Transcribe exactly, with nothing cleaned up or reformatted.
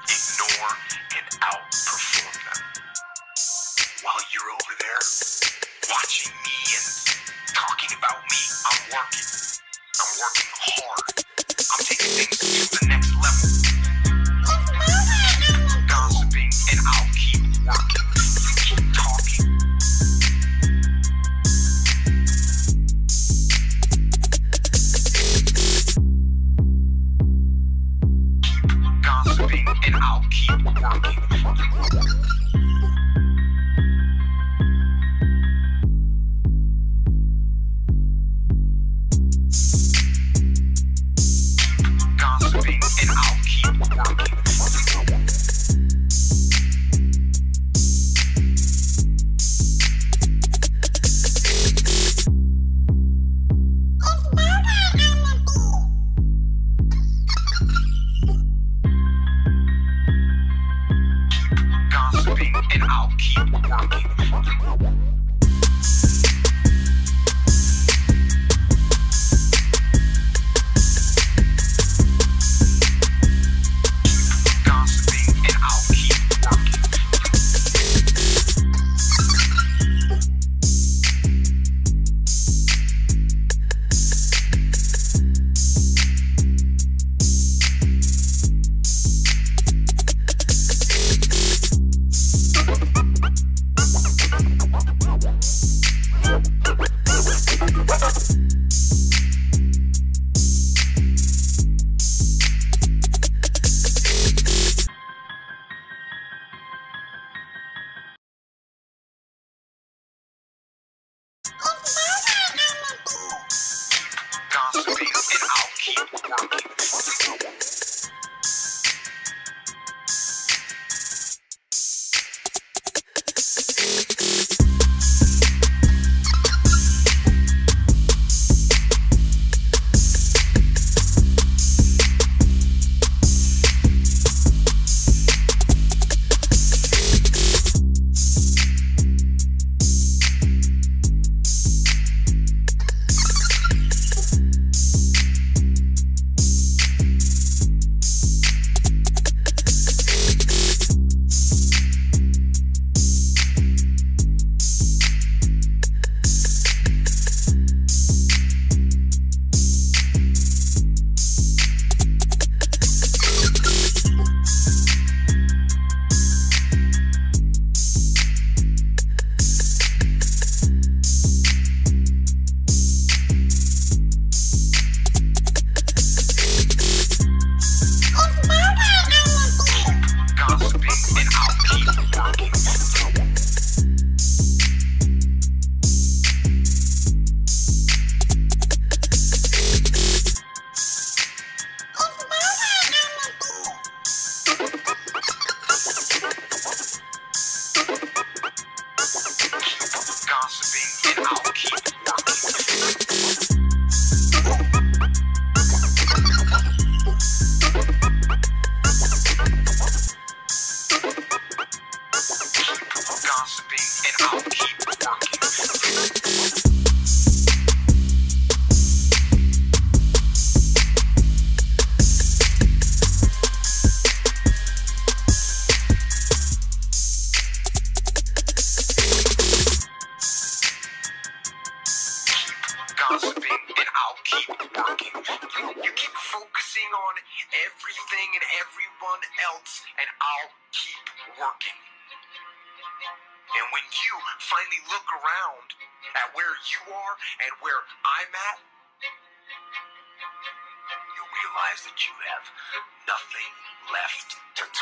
ignore, and outperform them. While you're over there watching me and talking about me, I'm working. I'm working hard. I'm taking things to the next level. Gossiping, and I'll keep working. You keep talking. Keep gossiping, and I'll keep working. And I'll keep working. Gossiping, and I'll keep working. Gossiping, and I'll keep gossiping, and I'll keep working. You, you keep focusing on everything and everyone else, and I'll keep working. And when you finally look around at where you are and where I'm at, you'll realize that you have nothing left to